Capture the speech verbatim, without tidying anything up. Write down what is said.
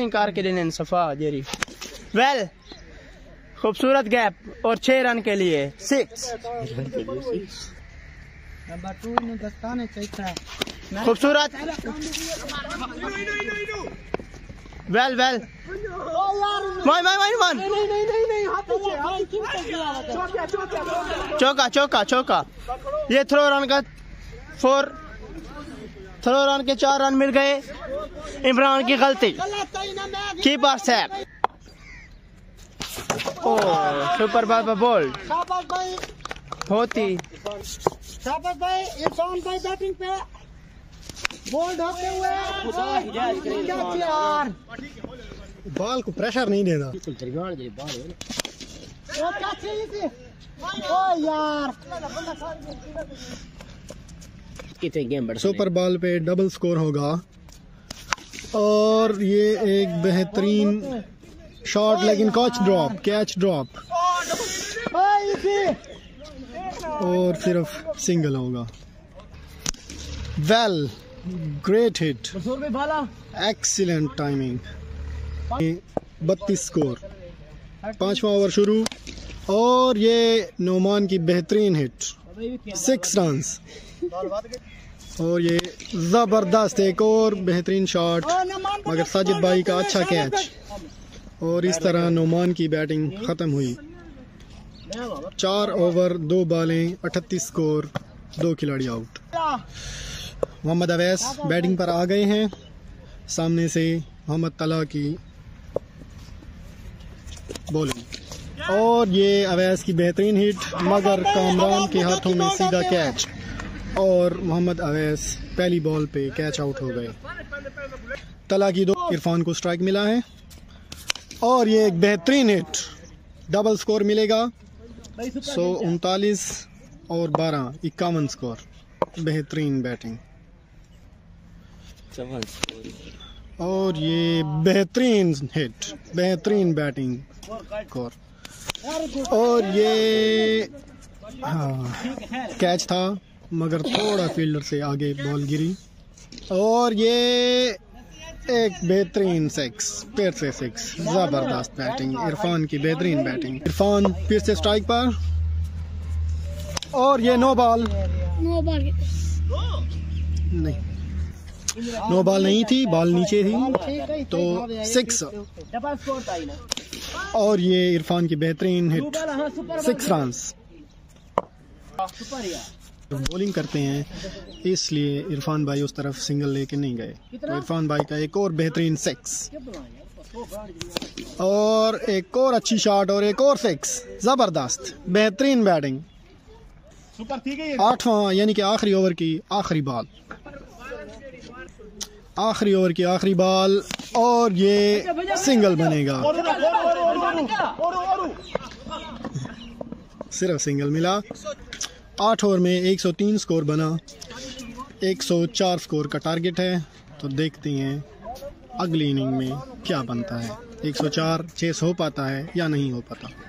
Bowling करके देने सफा जेरी वेल खूबसूरत गैप और छह रन के लिए सिक्स। खूबसूरत well well my my my one चौका चौका चौका। ये थ्रो रन का फोर थ्रो रन के चार रन मिल गए। इमरान की गलती keeper save. Oh super ball पर बोल्ड बहुत ही शाबाश भाई। इरफान भाई बैटिंग पे बोल्ड होते हुए यार बॉल को प्रेशर नहीं देना। ओ यार सुपर बॉल पे डबल स्कोर होगा और ये एक बेहतरीन शॉट लेकिन कैच ड्रॉप कैच ड्रॉप और सिर्फ सिंगल होगा। Well great hit excellent timing. बत्तीस स्कोर पांचवा ओवर शुरू और ये नोमान की बेहतरीन हिट सिक्स रन्स और ये जबरदस्त एक और बेहतरीन शॉट मगर साजिद भाई का अच्छा कैच और इस तरह नोमान की बैटिंग खत्म हुई। चार ओवर दो बॉलें अठतीस स्कोर दो खिलाड़ी आउट। मोहम्मद अवैस बैटिंग पर आ गए हैं। सामने से मोहम्मद तला की बॉलिंग और ये अवैस की बेहतरीन हिट मगर कामरान के हाथों में सीधा कैच और मोहम्मद अवैस पहली बॉल पे कैच आउट हो गए। तला की दो इरफान को स्ट्राइक मिला है और ये एक बेहतरीन हिट डबल स्कोर मिलेगा। सौ उनतालीस और बारह इक्यावन स्कोर बेहतरीन बैटिंग और ये बेहतरीन हिट बेहतरीन बैटिंग स्कोर और ये हाँ कैच था मगर थोड़ा फील्डर से आगे बॉल गिरी और ये एक बेहतरीन सिक्स फिर से सिक्स जबरदस्त बैटिंग इरफान की बेहतरीन बैटिंग। इरफान फिर से स्ट्राइक पर और ये नो बॉल नो बॉल नहीं नो बॉल नहीं थी बॉल नीचे थी तो सिक्स और ये इरफान की बेहतरीन हिट सिक्स रन्स। बॉलिंग करते हैं इसलिए इरफान भाई उस तरफ सिंगल लेके नहीं गए तो इरफान भाई का एक और बेहतरीन सिक्स और एक और अच्छी शॉट और एक और सिक्स जबरदस्त बेहतरीन बैटिंग। आठवां यानी कि आखिरी ओवर की आखिरी बॉल आखिरी ओवर की आखिरी बॉल और ये सिंगल बनेगा सिर्फ सिंगल मिला। आठ ओवर में एक सौ तीन स्कोर बना एक सौ चार स्कोर का टारगेट है तो देखते हैं अगली इनिंग में क्या बनता है। एक सौ चार चेस हो पाता है या नहीं हो पाता।